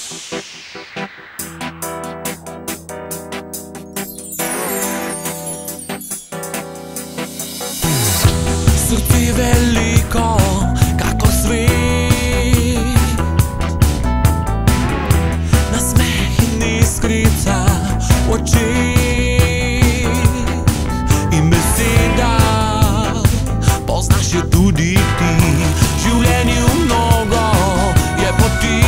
Srce veliko, kako svet, nasmeh in iskrica v očeh in beseda, poznaš jo tudi ti. Življenju mnogo je poti,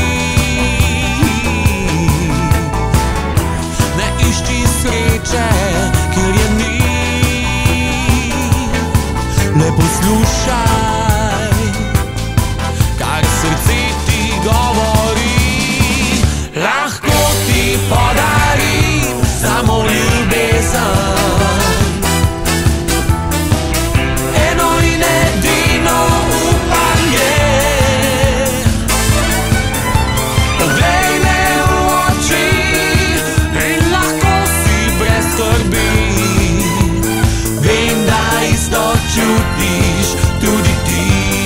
ne išči sreče, kjer je ni. Ne poslušaj, kar srce ti govori. Lahko ti podarim samo ljubezen, eno in edino upanje. Poglej me v oči in lahko si brez skrbi. Vem, da isto čutiš tudi ti.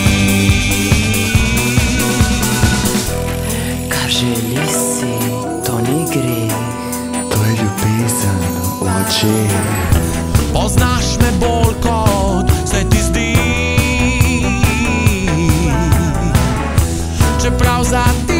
Kar želi si, to ni greh, to je ljubezen v očeh. Poznaš me bolj kot se ti zdi, čeprav za te